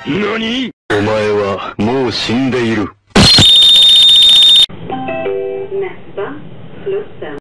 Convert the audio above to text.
何？お前はもう死んでいる。